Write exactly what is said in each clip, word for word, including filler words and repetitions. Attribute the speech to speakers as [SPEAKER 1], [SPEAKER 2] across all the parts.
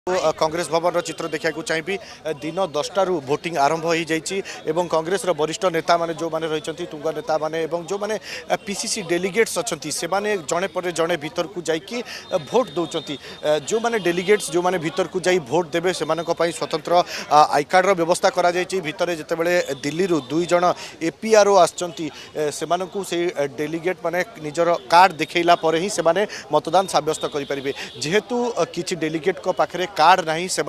[SPEAKER 1] कांग्रेस भवन चित्र देखा चाहिए दिन दसटार भोटिंग आरंभ हो जाइए कांग्रेस वरिष्ठ नेता माने जो माने रही तुंग नेता माने जो माने पीसीसी डेलीगेट्स अच्छा से माने जड़े पर जड़े भीतर को जाकि भोट दौरान जो माने डेलीगेट्स जो माने भीतर को जाई भोट देवे से स्वतंत्र आई कार्ड व्यवस्था करा भितर जितेबाला दिल्ली दुई जन एपीआरओ आसमानू से डेलीगेट माने निजर कार्ड देखला ही से माने मतदान साब्यस्त करें जेहेतु किसी डेलीगेट पाखे कार्ड नहीं से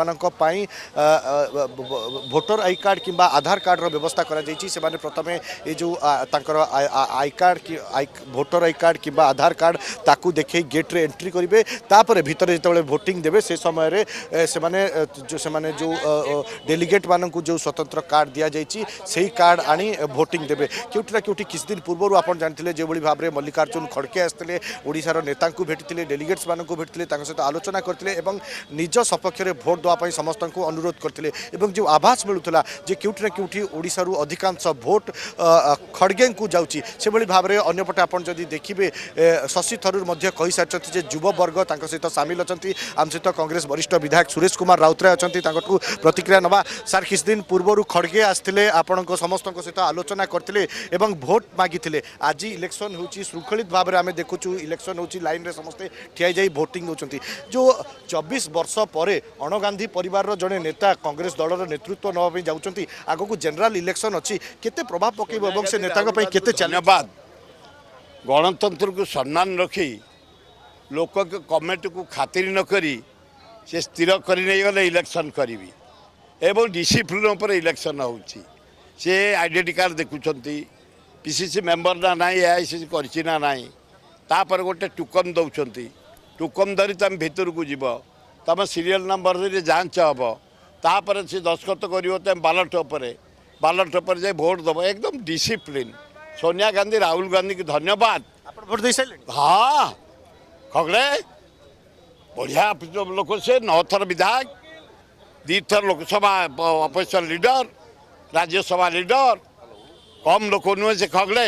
[SPEAKER 1] भोटर आई कार्ड किंबा आधार कार्ड रो व्यवस्था करा जायछि से माने प्रथमे ए जो तांकर आई कार्ड की आई भोटर आई कार्ड किंबा आधार कार्ड ताकू देखे गेट रे एंट्री करिवे तापर भीतर जेतेबेले वोटिंग देबे से समय रे से माने जो से माने जो डेलीगेट माननकु जो स्वतंत्र कार्ड दिया जायछि सेही कार्ड आनी वोटिंग देबे क्योंटिना क्योंटि किछ दिन पूर्व आपण जानथिले जे बळी भाबरे मल्लिकार्जुन खड़के आस्थिले ओडिसार नेतांकु भेटिथिले डेलीगेट्स माननकु भेटिथिले तांक सहित आलोचना करथिले एवं निज सपक्ष में भोट देवाई समस्त को अनुरोध करते जो आभास मिलूला जे क्योंटि क्योंटि ओडिशारू अधिकांश भोट खड़गे को जाऊँगी से भाव में अंपटे आप देखिए शशि थरूर कही सारी युव वर्ग सहित सामिल अच्छा आम सहित कांग्रेस वरिष्ठ विधायक सुरेश कुमार राउतराय अच्छा प्रतिक्रिया नवा सार किछ दिन पूर्व खड़गे आसते आपण समस्त सहित आलोचना करते भोट मागिले आज इलेक्शन हो श्रृंखलित भाव में आम देखुचु इलेक्शन हो लाइन में समस्ते ठिया जाई भोटिंग होती जो चौबीस वर्ष पर अणगांधी परिवार जड़े नेता कांग्रेस दलर नेतृत्व नापी जाऊँगी आग को जनरल इलेक्शन अच्छी केते प्रभाव पकेब से नेता
[SPEAKER 2] धन्यवाद गणतंत्र को सम्मान रखी लोक कमेटी को खातिर न करी से स्थिर कर गले इलेक्शन करी एवं डिसिप्लिन पर इलेक्शन होची से आइडेंटी कार्ड देखुं पीसीसी मेंबर ना ना एआईसीसी करना ना तापर गोटे टोकन दौरान टोकन धरी तुम भितर को जीव तुम सीरियल नंबर से जांच हम तापर से दस्खत कर तुम बालट बालट पर जाए भोट दब एकदम डिसिप्लिन सोनिया गांधी राहुल गांधी की धन्यवाद
[SPEAKER 1] भोट दे सारे
[SPEAKER 2] हाँ खगड़े बढ़िया लोक से नौ थर विधायक दी थर Lok Sabha opposition leader Rajya Sabha leader कम लोक नुहे से खगड़े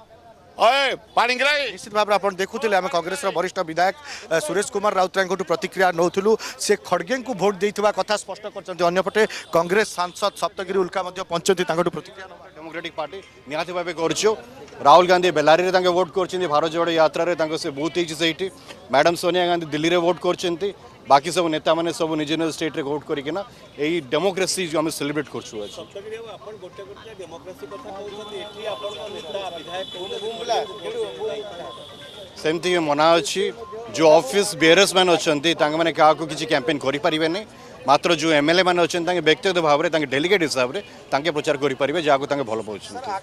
[SPEAKER 1] निश्चित भाव में देखुले आम कांग्रेस वरिष्ठ विधायक सुरेश कुमार राउतराय प्रतिक्रिया नौलु से खड़गे को भोट देता कथा स्पष्ट करपटे कांग्रेस सांसद सप्तगिरी उल्का पहुंचती प्रतिक्रिया
[SPEAKER 3] डेमोक्रेटिक पार्टी निहाती भाव कर राहुल गांधी बेलारी रे वोट कर भारत जोड़ यात्रा से बहुत ही मैडम सोनिया गांधी दिल्ली रे वोट कर बाकी सब नेता मैंने सब निज निज स्टेट रे वोट करना यही डेमोक्रेसी जो आम सेलिब्रेट कर सेमती मना अच्छी जो ऑफिस बेयरर्स मैंने अच्छा मैंने क्या किसी कैंपेन करें मात्र जो एमएलए मैंने अच्छा व्यक्तिगत भाव में डेलीगेट हिसाब से प्रचार करेंगे जहाँ भल पाँच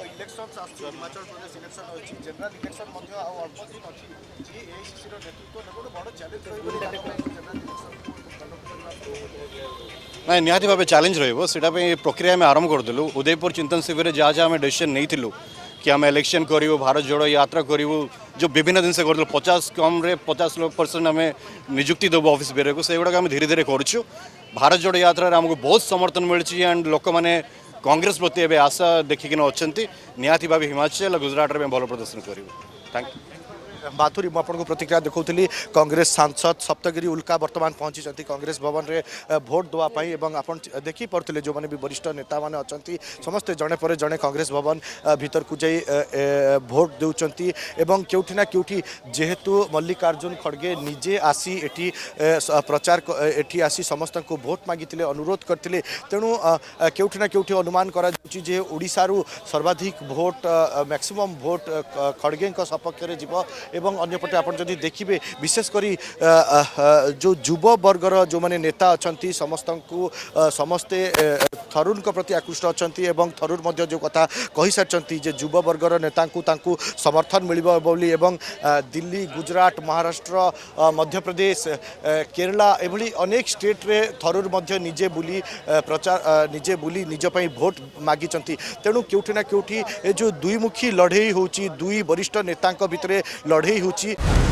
[SPEAKER 3] ना निहाती भाव चैलेंज रही प्रक्रिया में आरंभ करदेलु उदयपुर चिंतन शिविर जहाँ जहाँ आम डिसीजन नहीं थिलु कि आम इलेक्शन करूँ भारत जोड़ो यात्रा करूँ जो विभिन्न दिन से कर पचास कम रे पचास परसेंट आम निजुक्ति देव ऑफिस बेरे को सेगुड़ा आम धीरे धीरे करुँ भारत जोड़ो यात्रा आमको बहुत समर्थन मिली एंड लोक मैंने कांग्रेस प्रति एवं आशा देखिकिन अच्छा निहाती भाव हिमाचल गुजरात में भल प्रदर्शन करूँ थैंक यू
[SPEAKER 1] माथुरी मुझे प्रतिक्रिया देखुली कांग्रेस सांसद सप्तगिरी उल्का बर्तमान पहुंची कांग्रेस भवन में भोट देवाई आप देखी पड़ते जो मैंने भी वरिष्ठ नेता मैंने अच्छा समस्ते जड़े पर जड़े कांग्रेस भवन भीतर को जाई भोट दौरान एवं क्योंठिना क्योंठि जेहेतु मल्लिकार्जुन खड़गे निजे आसी एटी प्रचार एटी आसी समस्त को भोट मागिले अनुरोध करते तेणु क्योंठिना क्योंठि अनुमान कर ओडिशारू सर्वाधिक भोट मैक्सिमम भोट खड़गे सपक्ष में जीव एवं अन्यपटे आप देखिए विशेषकर जो युव वर्गर जो माने नेता अच्छा समस्त को समस्ते थरूर प्रति आकृष्ट अच्छा थरूर जो कथा कही सारी युव वर्गर नेता समर्थन मिली दिल्ली गुजरात महाराष्ट्र मध्य प्रदेश केरला एभली अनेक स्टेट रे थरूर निजे बुली प्रचार निजे बुली निजपाई भोट मागी तेणु क्योंठिना क्योंठि जो दुईमुखी लड़े हो दुई वरिष्ठ नेता भितर लड़े होची।